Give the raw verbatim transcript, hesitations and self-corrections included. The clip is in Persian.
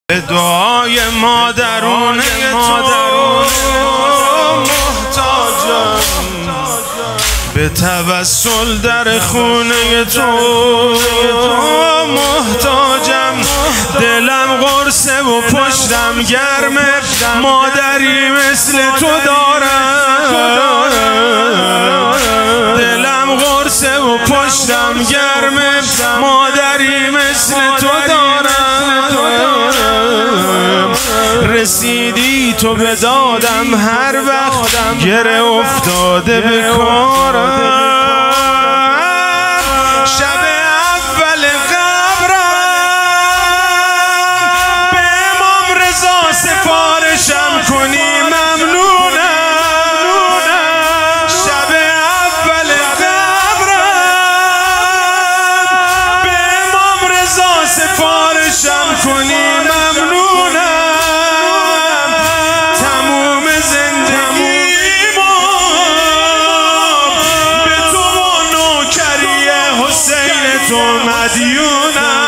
به دعای مادرونه تو محتاجم، به توسل در خونه تو محتاجم. دلم قرصه و پشتم گرمه، مادری مثل تو دارم. دلم قرصه و پشتم گرمه، مادری مثل تو دارم. رسیدی تو به دادم هر وقت گره افتاده به کارم. شب اول قبرم به امام رضا سفارشم کنی ممنونم. شب اول قبرم به امام رضا سفارشم کنی ممنونم. تو مدیونم.